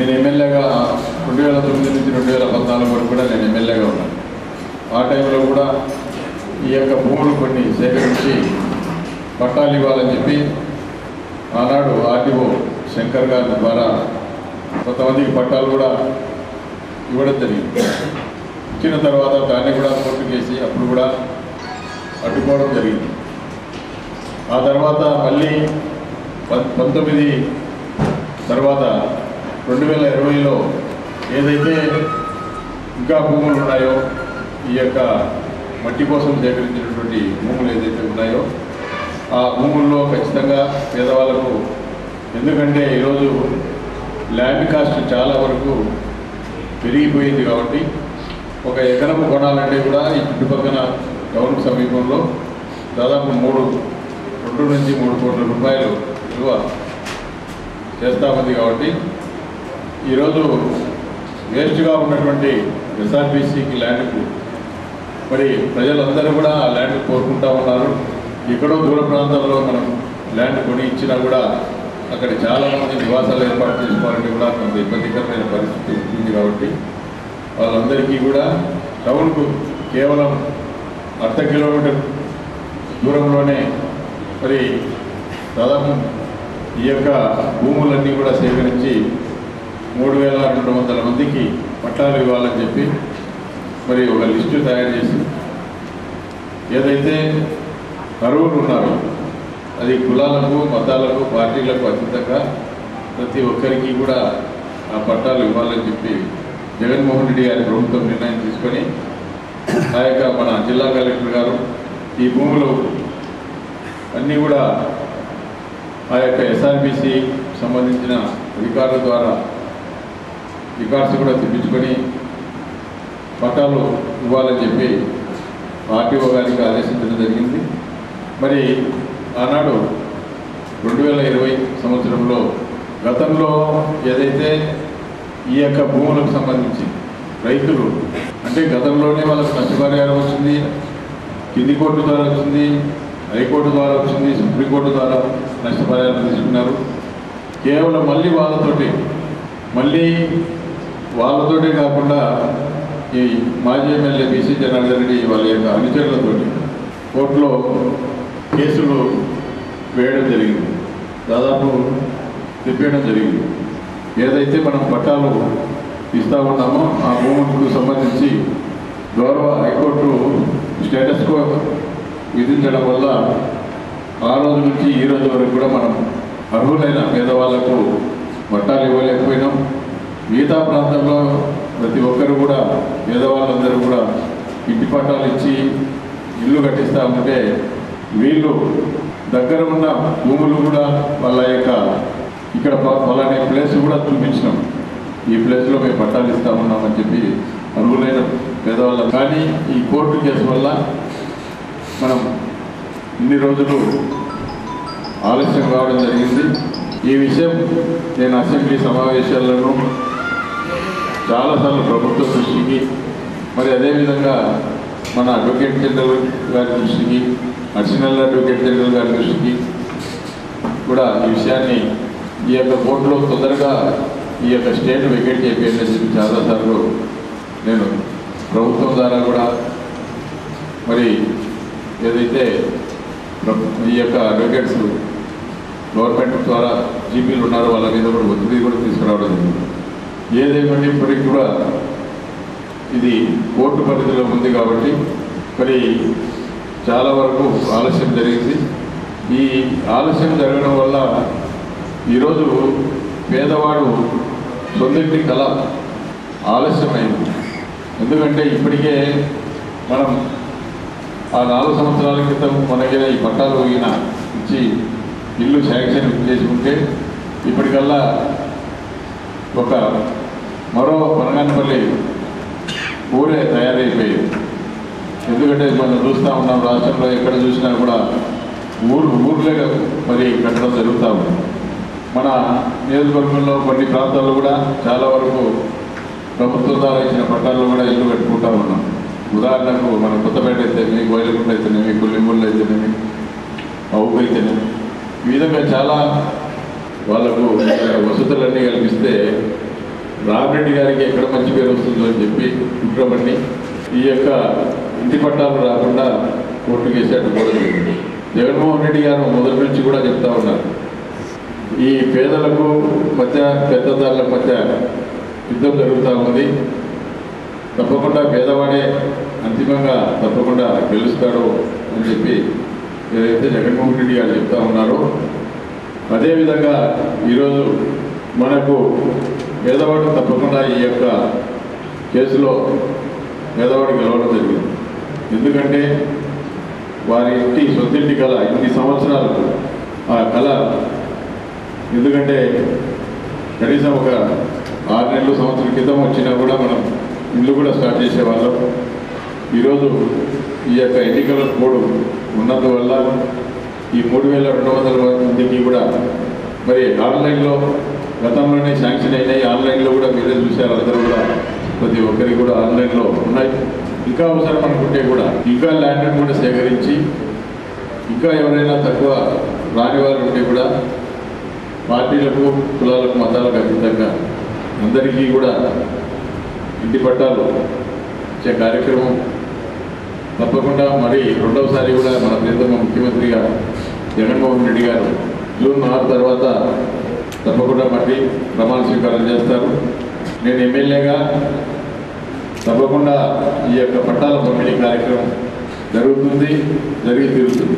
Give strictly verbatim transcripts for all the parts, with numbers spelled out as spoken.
నేను ఎమ్మెల్యేగా రెండు వేల తొమ్మిది నుంచి రెండు వేల పద్నాలుగు వరకు కూడా నేను ఎమ్మెల్యేగా ఉన్నాను. ఆ టైంలో కూడా ఈ యొక్క భూములు కొన్ని సేకరించి పట్టాలు ఇవ్వాలని చెప్పి ఆనాడు ఆర్టీఓ శంకర్ గారి ద్వారా కొంతమందికి పట్టాలు కూడా ఇవ్వడం జరిగింది. ఇచ్చిన తర్వాత దాన్ని కూడా కోర్టు కేసి అప్పుడు కూడా అడ్డుకోవడం జరిగింది. ఆ తర్వాత మళ్ళీ పంతొమ్మిది తర్వాత రెండు వేల ఇరవైలో ఏదైతే ఇంకా భూములు ఉన్నాయో ఈ యొక్క మట్టి కోసం సేకరించినటువంటి భూములు ఏదైతే ఉన్నాయో ఆ భూముల్లో ఖచ్చితంగా పేదవాళ్ళకు, ఎందుకంటే ఈరోజు ల్యాండ్ కాస్ట్ చాలా వరకు పెరిగిపోయింది కాబట్టి ఒక ఎకరం కొనాలంటే కూడా ఈ చుట్టుపక్కల టౌన్ సమీపంలో దాదాపు మూడు రెండు నుంచి మూడు కోట్ల రూపాయలు విలువ చేస్తూ ఉంది. కాబట్టి ఈరోజు వేస్ట్గా ఉన్నటువంటి ఎస్ఆర్బీసీకి ల్యాండ్కు మరి ప్రజలందరూ కూడా ఆ ల్యాండ్ కోరుకుంటూ ఉన్నారు. ఎక్కడో దూర ప్రాంతాల్లో మనం ల్యాండ్ కొని ఇచ్చినా కూడా అక్కడ చాలామంది నివాసాలు ఏర్పాటు చేసుకోవాలంటే కూడా కొంత ఇబ్బందికరమైన పరిస్థితి ఉంటుంది. కాబట్టి వాళ్ళందరికీ కూడా టౌన్కు కేవలం అర్ధ కిలోమీటర్ దూరంలోనే మరి దాదాపు ఈ యొక్క భూములన్నీ కూడా సేకరించి మూడు వేల రెండు వందల మందికి పట్టాలు ఇవ్వాలని చెప్పి మరి ఒక లిస్టు తయారు చేసి ఏదైతే అర్హులు ఉన్నారో అది కులాలకు, మతాలకు, పార్టీలకు అతీతంగా ప్రతి ఒక్కరికి కూడా ఆ పట్టాలు ఇవ్వాలని చెప్పి జగన్మోహన్ రెడ్డి గారి ప్రభుత్వం నిర్ణయం తీసుకొని ఆ యొక్క మన జిల్లా కలెక్టర్ గారు ఈ భూములు అన్నీ కూడా ఆ యొక్క ఎస్ఆర్బీసీ సంబంధించిన అధికారుల ద్వారా రికార్డ్స్ కూడా తెప్పించుకొని పట్టాలు ఇవ్వాలని చెప్పి ఆర్టీఓ గారికి ఆదేశించడం జరిగింది. మరి ఆనాడు రెండు వేల ఇరవై సంవత్సరంలో గతంలో ఏదైతే ఈ యొక్క భూములకు సంబంధించి రైతులు అంటే గతంలోనే వాళ్ళకు నష్టపరిహారం వచ్చింది, కింది కోర్టు ద్వారా వచ్చింది, హైకోర్టు ద్వారా వచ్చింది, సుప్రీంకోర్టు ద్వారా నష్టపరిహారం తీసుకున్నారు. కేవలం మళ్ళీ వాళ్ళతోటి మళ్ళీ వాళ్ళతోటే కాకుండా ఈ మాజీ ఎమ్మెల్యే బీసీ జనార్దన్ రెడ్డి వాళ్ళ యొక్క అనుచరులతో కోర్టులో కేసులు వేయడం జరిగింది, దాదాపు తిప్పేయడం జరిగింది. ఏదైతే మనం పట్టాలు ఇస్తూ ఉన్నామో ఆ భూములకు సంబంధించి గౌరవ హైకోర్టు స్టేటస్ కో విధించడం వల్ల ఆ రోజు నుంచి ఈ రోజు వరకు కూడా మనం అర్హులైన పేదవాళ్లకు పట్టాలు ఇవ్వలేకపోయినాం. మిగతా ప్రాంతంలో ప్రతి ఒక్కరు కూడా పేదవాళ్ళందరూ కూడా ఇంటి పట్టాలు ఇచ్చి ఇల్లు కట్టిస్తూ ఉంటే వీళ్ళు దగ్గర ఉన్న భూములు కూడా వాళ్ళ యొక్క ఇక్కడ పలానే ప్లేస్ కూడా చూపించినాం, ఈ ప్లేస్లో మేము పట్టాలు ఇస్తూ ఉన్నామని చెప్పి అర్హులైన పేదవాళ్ళం. కానీ ఈ కోర్టు కేసు వల్ల మనం ఇన్ని రోజులు ఆలస్యం కావడం జరిగింది. ఈ విషయం నేను అసెంబ్లీ సమావేశాలను చాలాసార్లు ప్రభుత్వ దృష్టికి, మరి అదేవిధంగా మన అడ్వకేట్ జనరల్ గారి దృష్టికి, అడిషనల్ అడ్వకేట్ జనరల్ గారి దృష్టికి కూడా ఈ విషయాన్ని ఈ యొక్క కోర్టులో తొందరగా ఈ యొక్క స్టేట్ వెకేట్ చేయాలని చెప్పి చాలాసార్లు నేను ప్రభుత్వం ద్వారా కూడా మరి ఏదైతే ఈ యొక్క అడ్వకేట్స్ గవర్నమెంట్ ద్వారా జీపీలు ఉన్నారో వాళ్ళ మీద కూడా ఒత్తిడి కూడా తీసుకురావడం జరిగింది. ఏదేమంటే ఇప్పటికి కూడా ఇది కోర్టు పరిధిలో ఉంది కాబట్టి మరి చాలా వరకు ఆలస్యం జరిగింది. ఈ ఆలస్యం జరగడం వల్ల ఈరోజు పేదవాడు సొంతింటి కళ ఆలస్యమైంది. ఎందుకంటే ఇప్పటికే మనం ఆ నాలుగు సంవత్సరాల క్రితం మనకి ఈ పట్టాలు ఈయన ఇచ్చి ఇల్లు శాంక్షన్ చేసుకుంటే ఇప్పటికల్లా ఒక మరో పనగానపల్లి ఊరే తయారైపోయింది. ఎందుకంటే మనం చూస్తూ ఉన్నాం రాష్ట్రంలో ఎక్కడ చూసినా కూడా ఊరు ఊర్లే మరి కట్టడం జరుగుతూ ఉంది. మన నియోజకవర్గంలో కొన్ని ప్రాంతాల్లో కూడా చాలా వరకు ప్రభుత్వం ద్వారా ఇచ్చిన పట్టాల్లో కూడా ఇల్లు కట్టుకుంటూ ఉన్నాం. ఉదాహరణకు మన కొత్తపేట అయితేనేమి, గోయలగుంట అయితేనేమి, కొల్లింబుళ్ళు అయితేనేమి, అవుకు అయితేనేమి, ఈ విధంగా చాలా వాళ్ళకు వసతులన్నీ కల్పిస్తే రామరెడ్డి గారికి ఎక్కడ మంచి పేరు వస్తుందో అని చెప్పి కుట్రమని ఈ యొక్క ఇంటి పట్టాలు రాకుండా కోర్టు కేసు కూడా జరిగింది. జగన్మోహన్ రెడ్డి గారు మొదటి నుంచి కూడా చెప్తా ఉన్నారు, ఈ పేదలకు మధ్య పెద్దదారుల మధ్య యుద్ధం జరుగుతూ ఉంది, తప్పకుండా పేదవాడే అంతిమంగా తప్పకుండా గెలుస్తాడు అని చెప్పి ఏదైతే జగన్మోహన్ రెడ్డి గారు చెప్తా ఉన్నారో అదేవిధంగా ఈరోజు మనకు పేదవాడు తప్పకుండా ఈ యొక్క కేసులో పేదవాడు గెలవడం జరిగింది. ఎందుకంటే వారి ఇంటి సొంతింటి కళ ఇన్ని సంవత్సరాలకు ఆ కళ, ఎందుకంటే కనీసం ఒక ఆరు నెలలు సంవత్సరం క్రితం వచ్చినా కూడా మనం ఇల్లు కూడా స్టార్ట్ చేసేవాళ్ళం. ఈరోజు ఈ యొక్క ఎన్నికల కోడ్ ఉన్నందువల్ల ఈ మూడు వేల రెండు వందల మందికి కూడా మరి ఆన్లైన్లో గతంలోనే శాంక్షన్ అయినాయి, ఆన్లైన్లో కూడా మీరే చూశారు, అందరూ కూడా ప్రతి ఒక్కరికి కూడా ఆన్లైన్లో ఉన్నాయి. ఇంకా అవసరం అనుకుంటే కూడా ఇంకా ల్యాండ్ని కూడా సేకరించి ఇంకా ఎవరైనా తక్కువ రాని వారు ఉంటే కూడా పార్టీలకు కులాలకు మతాలకు అతీతంగా అందరికీ కూడా ఇంటి పట్టాలు ఇచ్చే కార్యక్రమం తప్పకుండా మరి రెండవసారి కూడా మన ప్రియతమ ముఖ్యమంత్రిగా జగన్మోహన్ రెడ్డి గారు జూన్ ఆరు తర్వాత తప్పకుండా మళ్ళీ ప్రమాణ స్వీకారం చేస్తారు. నేను ఎమ్మెల్యేగా తప్పకుండా ఈ యొక్క పట్టాల పంపిణీ కార్యక్రమం జరుగుతుంది, జరిగి తీరుతుంది.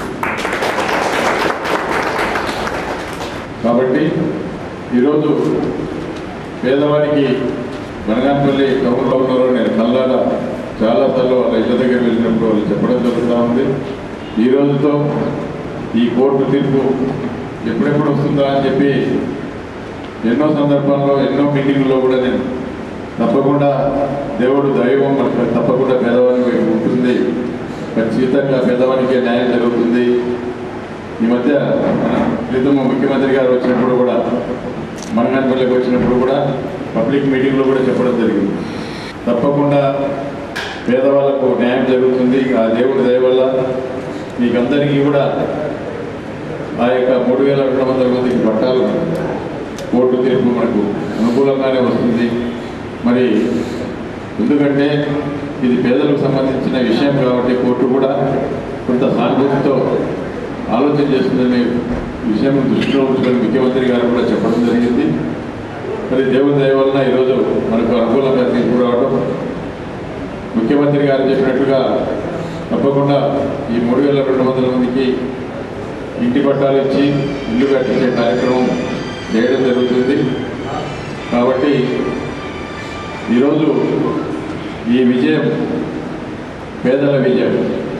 కాబట్టి ఈరోజు పేదవాడికి బనగానపల్లి టౌన్లో ఉన్నారో నేను కల్లాడ చాలాసార్లు వాళ్ళ ఇళ్ళ దగ్గర వెళ్ళినప్పుడు వాళ్ళు చెప్పడం జరుగుతూ ఉంది. ఈ రోజుతో ఈ కోర్టు తీర్పు ఎప్పుడెప్పుడు వస్తుందా అని చెప్పి ఎన్నో సందర్భాల్లో ఎన్నో మీటింగ్లో కూడా నేను తప్పకుండా దేవుడు దైవం మనకు తప్పకుండా పేదవానికి వైపు ఉంటుంది, ఖచ్చితంగా పేదవానికి న్యాయం జరుగుతుంది. ఈ మధ్య ప్రీతమ ముఖ్యమంత్రి గారు వచ్చినప్పుడు కూడా మనగానపల్లికి వచ్చినప్పుడు కూడా పబ్లిక్ మీటింగ్లో కూడా చెప్పడం జరిగింది, తప్పకుండా పేదవాళ్ళకు న్యాయం జరుగుతుంది. ఆ దేవుడి దయ వల్ల మీకందరికీ కూడా ఆ యొక్క మూడు వేల రెండు వందల మందికి పట్టాలు కోర్టు తీర్పు మనకు అనుకూలంగానే వస్తుంది. మరి ఎందుకంటే ఇది పేదలకు సంబంధించిన విషయం కాబట్టి కోర్టు కూడా కొంత సానుభూతితో ఆలోచన చేస్తుందనే విషయం దృష్టిలో ఉంచుకొని ముఖ్యమంత్రి గారు కూడా చెప్పడం జరిగింది. మరి దేవుని దయ వలన ఈరోజు మనకు అనుకూలంగా తీర్పు రావడం, ముఖ్యమంత్రి గారు చెప్పినట్టుగా తప్పకుండా ఈ మూడు వేల రెండు వందల మందికి ఇంటి పట్టాలు ఇచ్చి ఇల్లు కట్టించే కార్యక్రమం చేయడం జరుగుతుంది. కాబట్టి ఈరోజు ఈ విజయం పేదల విజయం.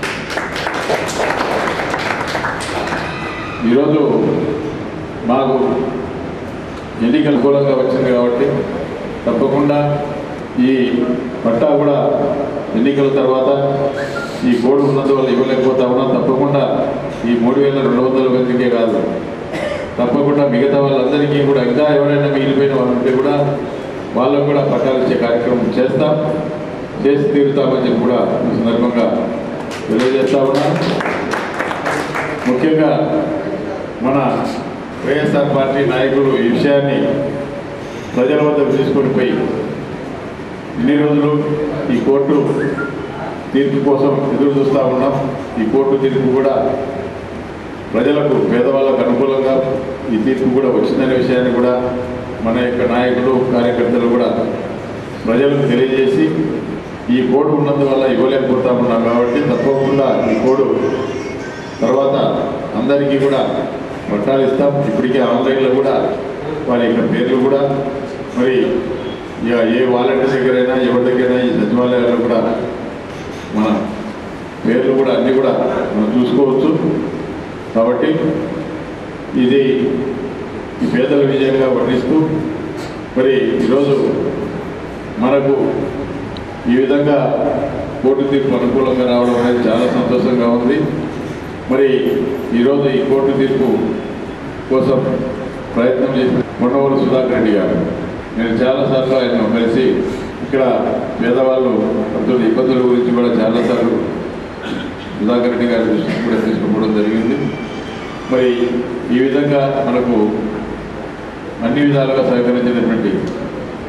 ఈరోజు మాకు ఎన్నికలు అనుకూలంగా వచ్చింది కాబట్టి తప్పకుండా ఈ పట్టా కూడా ఎన్నికల తర్వాత ఈ కోడ్ ఉన్నందువల్ల ఇవ్వలేకపోతా ఉన్నాం. తప్పకుండా ఈ మూడు వేల రెండు వందల మందికే కాదు, తప్పకుండా మిగతా వాళ్ళందరికీ కూడా ఇంకా ఎవరైనా మిగిలిపోయిన వాళ్ళు ఉంటే కూడా వాళ్ళకు కూడా పట్టాలు ఇచ్చే కార్యక్రమం చేస్తాం, చేసి తీరుతామని చెప్పి కూడా ఈ సందర్భంగా తెలియజేస్తా ఉన్నాం. ముఖ్యంగా మన వైఎస్ఆర్ పార్టీ నాయకులు ఈ విషయాన్ని ప్రజల వద్దకు తీసుకొని పోయి ఇన్ని రోజులు ఈ కోర్టు తీర్పు కోసం ఎదురు చూస్తూ ఉన్నాం. ఈ కోర్టు తీర్పు కూడా ప్రజలకు పేదవాళ్ళకు అనుకూలంగా ఈ తీర్పు కూడా వచ్చిందనే విషయాన్ని కూడా మన యొక్క నాయకులు కార్యకర్తలు కూడా ప్రజలకు తెలియజేసి ఈ కోడ్ ఉన్నందువల్ల ఇవ్వలేకపోతా ఉన్నాం కాబట్టి తప్పకుండా ఈ కోడ్ తర్వాత అందరికీ కూడా పట్టాలు ఇస్తాం. ఇప్పటికే ఆన్లైన్లో కూడా వారి యొక్క పేర్లు కూడా మరి ఇక ఏ వాలంటీర్ దగ్గరైనా ఎవరి దగ్గరైనా ఈ సచివాలయాల్లో కూడా మన పేర్లు కూడా అన్నీ కూడా మనం చూసుకోవచ్చు. కాబట్టి ఇది ఈ పేదల విజయంగా వర్ణిస్తూ మరి ఈరోజు మనకు ఈ విధంగా కోర్టు తీర్పు అనుకూలంగా రావడం అనేది చాలా సంతోషంగా ఉంది. మరి ఈరోజు ఈ కోర్టు తీర్పు కోసం ప్రయత్నం చేసిన మొన్నవూరు సుధాకర్ రెడ్డి గారు, నేను చాలాసార్లు ఆయన కలిసి ఇక్కడ పేదవాళ్ళు పడుతున్న ఇబ్బందుల గురించి కూడా చాలాసార్లు సుధాకర్ రెడ్డి గారి దృష్టికి కూడా తీసుకోవడం జరిగింది. మరి ఈ విధంగా మనకు అన్ని విధాలుగా సహకరించినటువంటి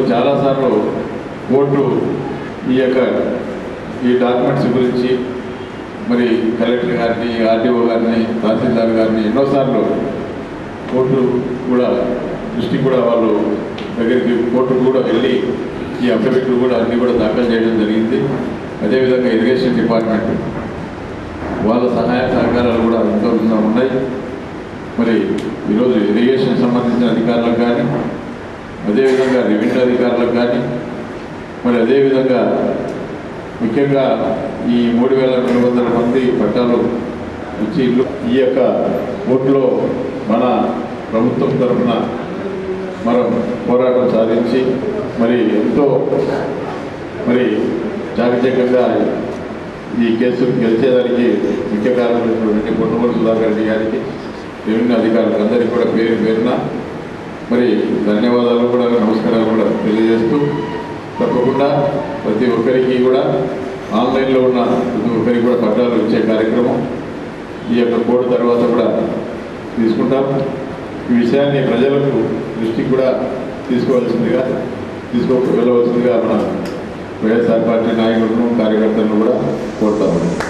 చాలాసార్లు కోర్టు ఈ యొక్క ఈ డాక్యుమెంట్స్ గురించి మరి కలెక్టర్ గారిని, ఆర్డీఓ గారిని, తహసీల్దార్ గారిని ఎన్నోసార్లు కోర్టు కూడా దృష్టికి కూడా వాళ్ళు దగ్గరికి కోర్టుకు కూడా వెళ్ళి ఈ అఫిడవిట్లు కూడా అన్నీ కూడా దాఖలు చేయడం జరిగింది. అదేవిధంగా ఇరిగేషన్ డిపార్ట్మెంట్ వాళ్ళ సహాయ సహకారాలు కూడా ఎంతో ఉన్నాయి. మరి ఈరోజు ఇరిగేషన్ సంబంధించిన అధికారులకు కానీ, అదేవిధంగా రెవెన్యూ అధికారులకు కానీ, మరి అదేవిధంగా ముఖ్యంగా ఈ మూడు వేల రెండు వందల మంది పట్టాలు ఇచ్చి ఇల్లు ఈ యొక్క కోర్టులో మన ప్రభుత్వం తరఫున మనం పోరాటం సాధించి మరి ఎంతో మరి చాకచక్యంగా ఈ కేసు గెలిచేదానికి ముఖ్య కారణమైనటువంటి పొన్నమూరు సుధాకర్ రెడ్డి గారికి, రెవెన్యూ అధికారులకు అందరికీ కూడా పేరు పేరున మరి ధన్యవాదాలు కూడా, నమస్కారాలు కూడా తెలియజేస్తూ, తప్పకుండా ప్రతి ఒక్కరికి కూడా ఆన్లైన్లో ఉన్న ప్రతి ఒక్కరికి కూడా పట్టాలు ఇచ్చే కార్యక్రమం ఈ యొక్క కోడ్ తర్వాత కూడా తీసుకుంటాం. ఈ విషయాన్ని ప్రజలకు దృష్టికి కూడా తీసుకోవాల్సిందిగా తీసుకో వెళ్ళవలసిందిగా మన వైఎస్ఆర్ పార్టీ నాయకులను, కార్యకర్తలను కూడా కోరుతాము.